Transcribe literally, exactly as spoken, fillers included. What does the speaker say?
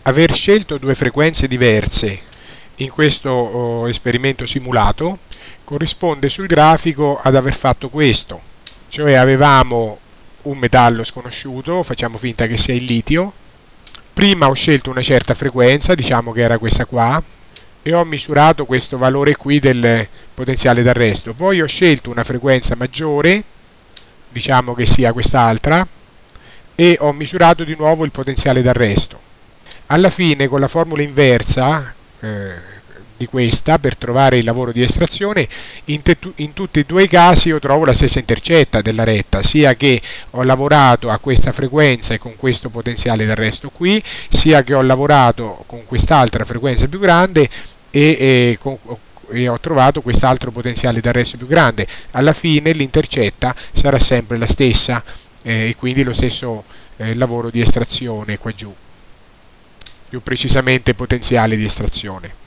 Aver scelto due frequenze diverse in questo oh, esperimento simulato corrisponde sul grafico ad aver fatto questo, cioè avevamo un metallo sconosciuto, facciamo finta che sia il litio, prima ho scelto una certa frequenza, diciamo che era questa qua, e ho misurato questo valore qui del potenziale d'arresto, poi ho scelto una frequenza maggiore, diciamo che sia quest'altra, e ho misurato di nuovo il potenziale d'arresto. Alla fine, con la formula inversa eh, di questa, per trovare il lavoro di estrazione, in, in tutti e due i casi io trovo la stessa intercetta della retta, sia che ho lavorato a questa frequenza e con questo potenziale d'arresto qui, sia che ho lavorato con quest'altra frequenza più grande e, e, con, e ho trovato quest'altro potenziale d'arresto più grande. Alla fine l'intercetta sarà sempre la stessa eh, e quindi lo stesso eh, lavoro di estrazione qua giù, più precisamente potenziale di estrazione.